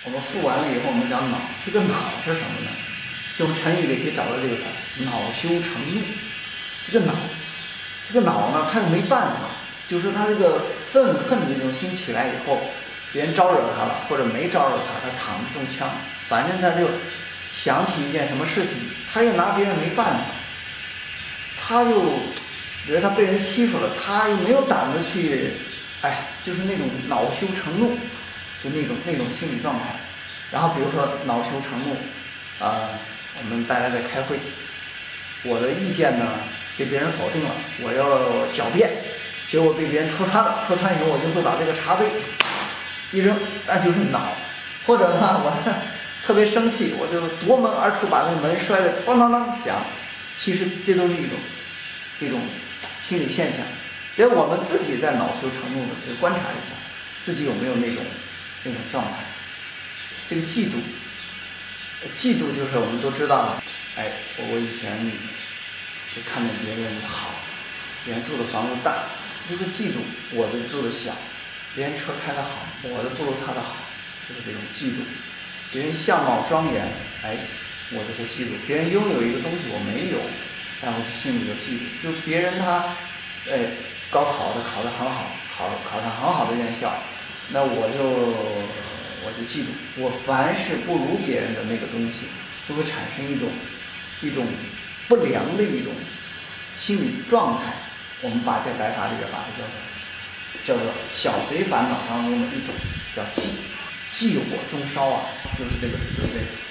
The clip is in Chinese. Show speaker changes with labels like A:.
A: 我们复完了以后，我们讲恼，这个恼是什么呢？用成语里可以找到这个词，恼羞成怒。这个恼呢，他又没办法，就是说他这个愤恨的这种心起来以后，别人招惹他了，或者没招惹他，他躺着中枪，反正他就想起一件什么事情，他又拿别人没办法，他就觉得他被人欺负了，他又没有胆子去，就是那种恼羞成怒。就那种心理状态，然后比如说恼羞成怒，我们大家在开会，我的意见呢被别人否定了，我要狡辩，结果被别人戳穿了，戳穿以后我就会把这个茶杯一扔，那就是恼。或者呢，我特别生气，我就夺门而出，把那门摔得当当当响。其实这都是一种心理现象，只要我们自己在恼羞成怒的，就观察一下自己有没有那种状态。这个嫉妒就是我们都知道了，我以前就看见别人好，别人住的房子大，这个嫉妒，我的住的小，别人车开得好，我的不如他的好，就是这种嫉妒。别人相貌庄严，我就会嫉妒。别人拥有一个东西我没有，但我心里就嫉妒。就别人他高考考得很好，考上很好的院校，那我就嫉妒，我凡是不如别人的那个东西，就会产生一种不良的一种心理状态。我们在白法里边把它叫做小随烦恼当中的一种，叫嫉火中烧啊，就是这个。